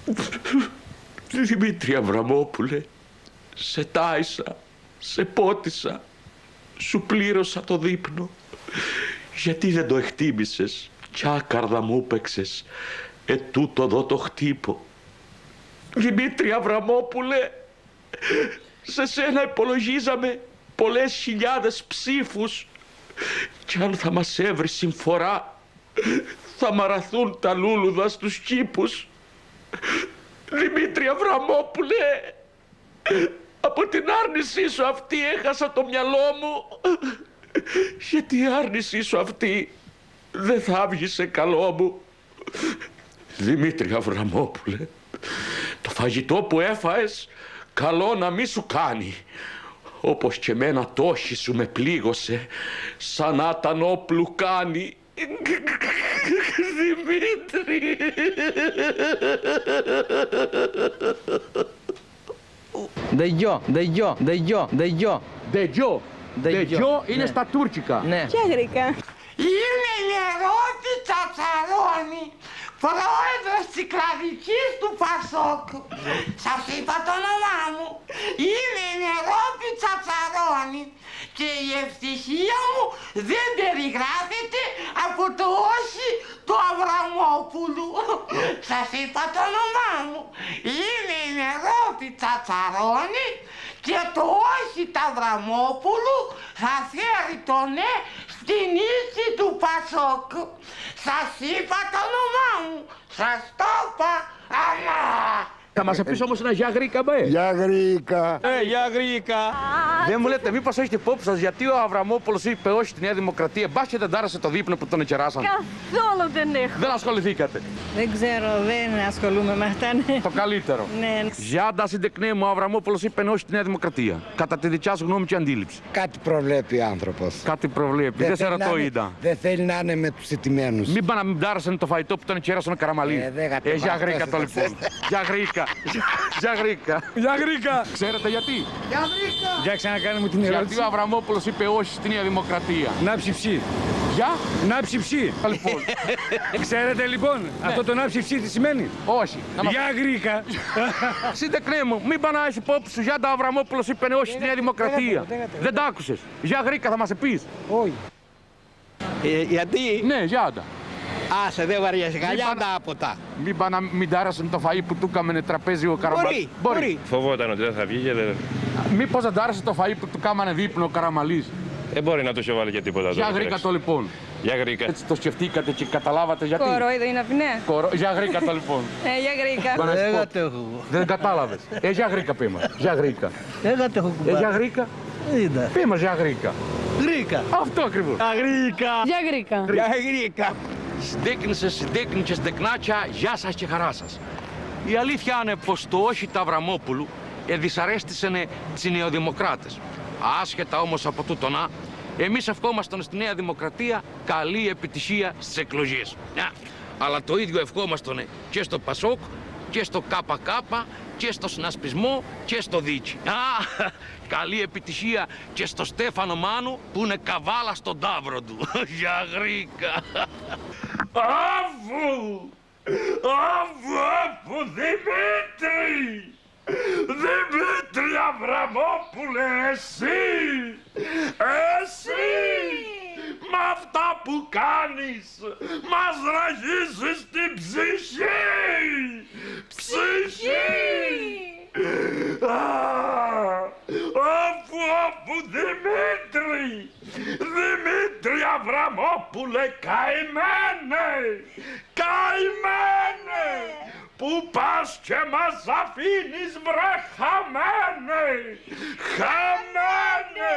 Δημήτρη Αβραμόπουλε, σε τάισα, σε πότισα, σου πλήρωσα το δείπνο. Γιατί δεν το εκτίμησες κι άκαρδα μου παίξες ετούτο εδώ το χτύπο. Δημήτρη Αβραμόπουλε, σε σένα υπολογίζαμε πολλές χιλιάδες ψήφους κι αν θα μας έβρει συμφορά θα μαραθούν τα λούλουδα στους κήπους. Δημήτρη Αβραμόπουλε, από την άρνησή σου αυτή έχασα το μυαλό μου. Γιατί η άρνησή σου αυτή δεν θα άβγησε καλό μου. Δημήτρη Αβραμόπουλε, το φαγητό που έφαες καλό να μη σου κάνει. Όπως και εμένα το όχι σου με πλήγωσε σαν άτανόπλου κάνει. Δημήτρη. Δεγιό είναι στα τουρκικά. Ναι. Ποια γρήκα? Είναι η Νερότη Τσατσαρώνη, πρόεδρος της κλαδικής του Πασόκ. Σας είπα το όνομά μου. Είναι η Νερότη Τσατσαρώνη και η ευτυχία μου δεν περιγράφεται από το όχι του Αβραμόπουλου. Σας είπα το όνομά μου. Είναι η Νερότη Τσατσαρώνη και το όχι του Αβραμόπουλου θα φέρει το ναι στη νίκη του Πασόκ. Σας είπα το όνομά μου. Σας το είπα. Αλλά... Θα μας πεις όμως ένα γεια Γρήκα, μπε. Γεια Γρήκα. Γεια Γρήκα. Δεν μου λέτε μήπως έχετε υπόψη σας γιατί ο Αβραμόπουλος είπε όχι στη Νέα Δημοκρατία. Μπας και δεν τάρασε το δείπνο που τον εκεράσαν. Καθόλου δεν έχω. Δεν ασχοληθήκατε. Δεν ξέρω, δεν ασχολούμαι με αυτά. Ναι. Το καλύτερο. Ναι. Γιάντα συντεκνέ μου, ο Αβραμόπουλος είπε όχι στη Νέα Δημοκρατία. Κατά τη δικιά σου γνώμη και αντίληψη. Κάτι προβλέπει ο άνθρωπος. Κάτι προβλέπει. Δεν σε ρωτώ, είδα. Δεν θέλει να είναι με τους ιτημένους. Μην πάνε να μην τάρασαν το φαγητό που τον εκεράσαν ο Καραμαλής. Γεια Γρήκα το λοιπόν. Γεια Γρήκα. Γεια Γρήκα. Γεια Γρήκα. Ξέρετε γιατί? Γεια Γρήκα. Για ξανακάνε μου την ερώτηση. Γιατί ο Αβραμόπουλος είπε όχι στη Νέα Δημοκρατία. Να ψηψεί. Για? Να ψηψεί. Λοιπόν. Ξέρετε λοιπόν αυτό το να ψηψεί τι σημαίνει? Όχι. Γεια Γρήκα. Συντεκνέ μου, μην πάνε να έχεις υπόψη σου. Γιάντα Αβραμόπουλος είπε όχι στη Νέα Δημοκρατία. Δεν τα άκουσες. Γεια Γρήκα θα μας πεις. Όχι. Γιατί? Ναι, Γιάντα. Άσε, δεν βαριέσαι. Καλιά τα άποτα. Μην πάνε να μην τάρασαν το φαΐ που του έκαμε τραπέζι ο Καραμαλής. Μπορεί. Φοβόταν ότι δεν θα βγει και δεν... Μήπως δεν τάρασε το φαΐ που του κάμανε δείπνο ο Καραμαλής. Δεν μπορεί να του έβαλε και τίποτα. Γεια Γρήκα το λοιπόν. Γεια Γρήκα. Έτσι το σκεφτήκατε και καταλάβατε γιατί. Κορόιδο είναι αυτή, ναι. Γεια Γρήκα το λοιπόν. Γεια Γρήκα. Δεν κατάλαβες. Γεια Γρήκα πει μας. Γεια Γρήκα. Γεια Γρήκα. Πει μας Γεια Γρήκα. Γρήκα. Αυτό ακριβώς. Γεια Γρήκα. Γεια Γρήκα. Συντέκνησε, συντεκνάτσια, γεια σας και χαρά σας. Η αλήθεια είναι πως το όχι του Αβραμόπουλου δυσαρέστησαν τις νεοδημοκράτες. Άσχετα όμως από τούτο να, εμείς ευχόμασταν στη Νέα Δημοκρατία καλή επιτυχία στις εκλογές. Αλλά το ίδιο ευχόμασταν και στο Πασόκ και στο ΚΚ και στο συνασπισμό και στο Δίκη. Καλή επιτυχία και στο Στέφανο Μάνου που είναι καβάλα στον ταύρο του. Γεια Γρήκα. Αφού Δημήτρη! Δημήτρη Αβραμόπουλε, εσύ! Μ' αυτά που κάνεις μας ραγίζεις την ψυχή! Αφού Δημήτρη! Δημήτρη Αβραμόπουλε, καημένε! Καημένε! Που πας και μας αφήνεις βρε χαμένε! Χαμένε!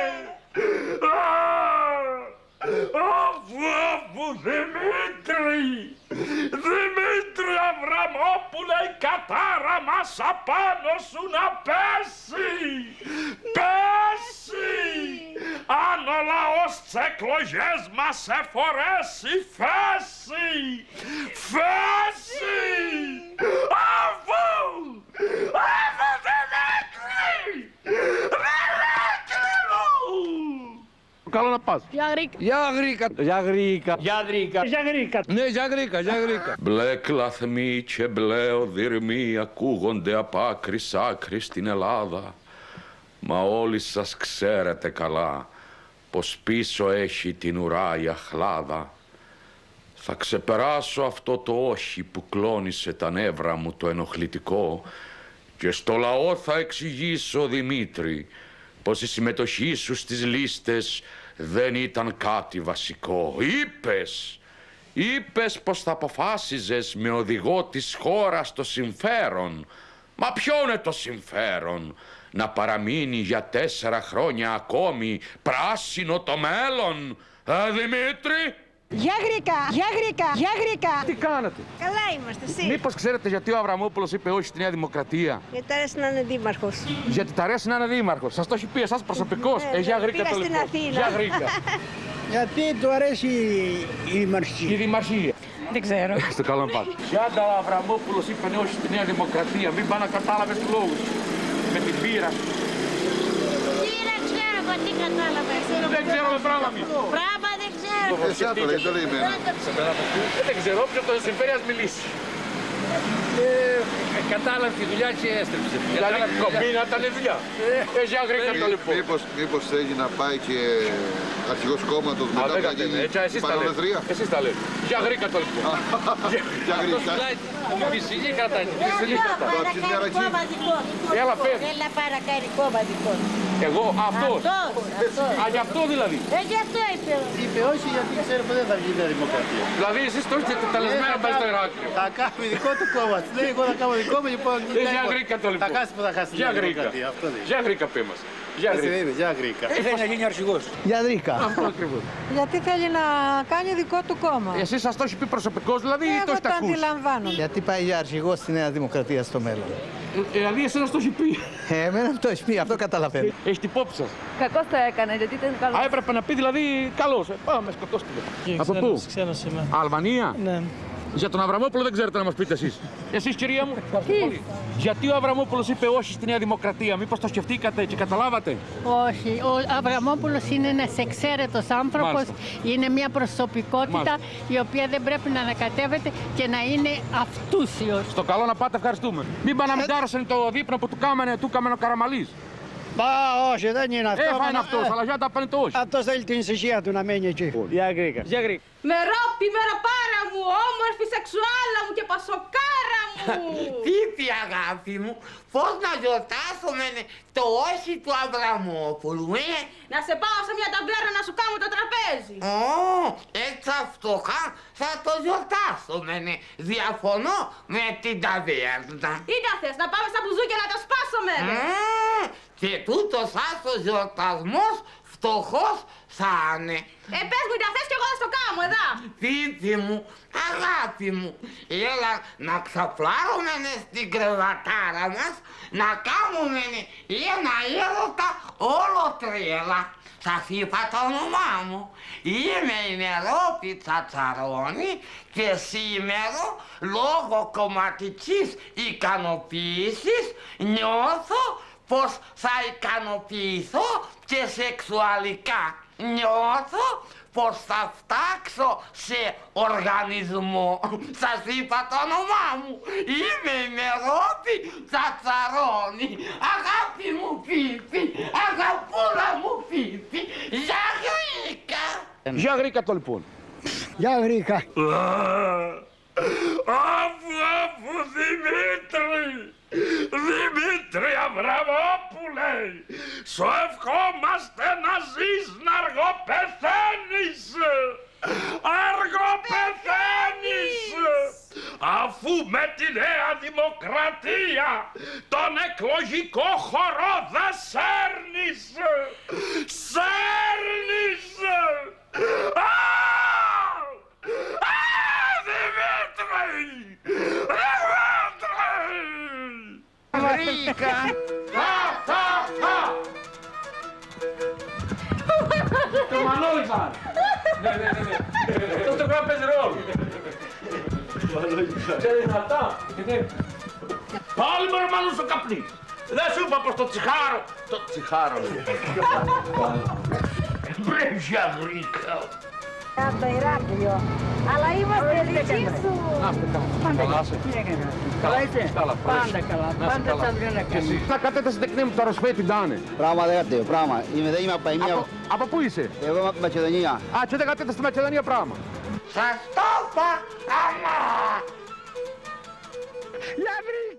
Αφού Δημήτρη! Δημήτρη Αβραμόπουλε, η κατάρα μας απάνω σου να πέσει! Πέσει! Αν ο λαός τις εκλογές μας εφορέσει, φέσει! Φέσει! Αφού Δημήτρη! Δημήτρη μου! Καλό να πας. Γιαγρίκα. Ναι, Γιαγρίκα. Μπλε κλαθμοί και μπλε οδυρμοί ακούγονται απ' άκρη σ' άκρη στην Ελλάδα. Μα όλοι σας ξέρετε καλά πως πίσω έχει την ουρά η αχλάδα. Θα ξεπεράσω αυτό το όχι που κλώνησε τα νεύρα μου το ενοχλητικό και στο λαό θα εξηγήσω, Δημήτρη, πως η συμμετοχή σου στις λίστες δεν ήταν κάτι βασικό. Είπες πως θα αποφάσιζες με οδηγό της χώρας το συμφέρον. Μα ποιο είναι το συμφέρον? Να παραμείνει για 4 χρόνια ακόμη πράσινο το μέλλον, Δημήτρη? Γιαγρίκα. Τι κάνετε? Καλά είμαστε, εσύ. Μήπως ξέρετε γιατί ο Αβραμόπουλος είπε όχι στη Νέα Δημοκρατία? Γιατί τα αρέσει να είναι δήμαρχος. Γιατί τα αρέσει να είναι δήμαρχος. Σας το έχει πει εσάς προσωπικώς. Γιαγρίκα το λοιπόν. Γιαγρίκα. Γιατί του αρέσει η δημαρχία. Η δημαρχία. Δεν ξέρω. Στο καλό να πάτε. Γιατί ο Αβραμόπουλος είπε όχι στη Νέα Δημοκρατία? Μην πάνε να κατάλαβες τους λόγους. Με την πείρα. Τι κατάλαβες? Δεν ξέρω με πράγμα μη. Πράγμα δεν ξέρω. Εσά το λέει, το λέει εμένα. Δεν ξέρω, όποιο το συμφέρει ας μιλήσει. Κατάλαβε τη δουλειά και έστρεψε. Δηλαδή κομπίνα ήταν η δουλειά. Γιαγρίκα το λοιπόν. Μήπως θέλει να πάει και αρχηγός κόμματος μετά να γίνει παραμετρία. Εσείς τα λέτε. Γιαγρίκα το λοιπόν. Γιαγρίκα. Τη βυσιλή κρατάει. Έλα πες. Έλα παρακάρι κόμμα δικό. Εγώ αυτός. Α, γι' αυτό δηλαδή. Γι' αυτό είπε. Είπε όχι γιατί ξέρει που δεν θα βγει η δημοκρατία. Δηλαδή εσείς το έχετε τελεσμένα πάει στο Ηράκλειο. Θα κάνει δικό του κόμμα. Λέει εγώ θα κάνω δικό μου λοιπόν. Γιαγρίκα το λοιπόν. Θα χάσει που θα χάσει. Γιαγρίκα πει μας. Γιαγρίκα. Θέλει να γίνει αρχηγός. Γιαγρίκα. Αυτό ακριβώς. Γιατί θέλει να κάνει δικό του κόμμα. Εσείς σας το έχει πει προσωπικός δηλαδή ή το έχετε ακούσει? Αντιλαμβάνομαι. Γιατί πάει για αρχηγός στη Νέα Δημοκρατία στο μέλλον. Δηλαδή εσένας το έχει πει. Εμένα το έχει πει, αυτό καταλαβαίνω. Έχει την υπόψη σας. Κακώς το έκανε, γιατί ήταν καλό. Α, έπρεπε να πει δηλαδή καλώς. Πάμε, σκοτώστε. Από πού? Ξένος είμαι. Αλβανία. Ναι. Για τον Αβραμόπουλο δεν ξέρετε να μας πείτε εσείς. Εσείς κυρία μου. Πολύ. Γιατί ο Αβραμόπουλος είπε όχι στη Νέα Δημοκρατία? Μήπως το σκεφτήκατε και καταλάβατε? Όχι. Ο Αβραμόπουλος είναι ένας εξαίρετος άνθρωπος. Μάλιστα. Είναι μια προσωπικότητα Μάλιστα. η οποία δεν πρέπει να ανακατεύεται και να είναι αυτούσιος. Στο καλό να πάτε, ευχαριστούμε. Μην πάνε να μην κάρωσαν το δείπνο που του κάμενε ο Καραμαλής. Μα όχι, δεν είναι αυτό. Έφανε αυτός, αλλά για να τα πάνε το όχι. Αυτός θέλει την ησυχία του να μένει εκεί. Γιαγρίκα. Μερόπη, μεροπάρα μου, όμορφη σεξουάλα μου και πασοκάρα μου. Τι αγάπη μου, πώς να γιορτάσουμε το όχι του Αβραμόπουλου, Να σε πάω σε μια ταβέρνα να σου κάνω το τραπέζι. Έτσι φτωχά θα το γιορτάσουμε, διαφωνώ με την ταβέρνα. Ή να θες να πάμε στα μπουζούκια να το σπάσουμε, Και τούτος άσος γιορτασμός φτωχός θα είναι. Πες μου, να θες κι εγώ θα στο κάνω, εδώ. Πίτι μου, αγάπη μου, έλα να ξαπλάρουμε στην κρεβατάρα μας, να κάνουμε ένα έρωτα όλο τρέλα. Σας είπα το όνομά μου. Είμαι η Μερόπη Τσατσαρώνη και σήμερα, λόγω κομματικής ικανοποίησης, νιώθω πως θα ικανοποιηθώ και σεξουαλικά. Νιώθω πως θα φτάξω σε οργανισμό. Σας είπα το όνομά μου. Είμαι η Μερόπη Τσατσαρώνη. Αγάπη μου Πίπη, αγαπούλα μου Πίπη. Γιαγρίκα. Γιαγρίκα το λοιπόν. Γιαγρίκα. Αφού Δημήτρη! Δημήτρη Αβραμόπουλε! Σου ευχόμαστε να ζεις να αργοπεθαίνεις! Αργοπεθαίνεις! Αφού με τη Νέα Δημοκρατία τον εκλογικό χορό δεν σέρνεις! Σέρνεις! Βρήκα! Το Μανώλη πάνε! Το πρέπει να παίζει ρόλο. Ξέρεις δυνατά. Πάλι με ρομανούς ο καπνής. Δεν σου είπα πως το τσιχάρο. Το τσιχάρο λέει. Πρέπει αγρίκα. Από το Ηράκλειο. Αλλά είμαστε δική σου. Καλά είσαι. Πάντα καλά. Πάντα σαν δεν έκανε. Θα κατέτασε τεκνή μου το ροσπέι την τάνε. Πράγμα δεν κατέω, πράγμα. Δεν είμαι από Παϊμία. Από πού είσαι? Εγώ είμαι από τη Μακεδονία. Α, και δεν κατέτασε στη Μακεδονία πράγμα. Σας το είπα, αλλά... Λαβρί!